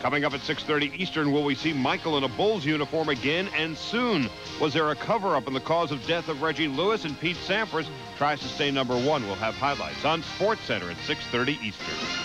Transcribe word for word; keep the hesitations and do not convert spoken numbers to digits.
Coming up at six thirty Eastern, will we see Michael in a Bulls uniform again and soon? Was there a cover-up in the cause of death of Reggie Lewis? And Pete Sampras tries to stay number one. We'll have highlights on SportsCenter at six thirty Eastern.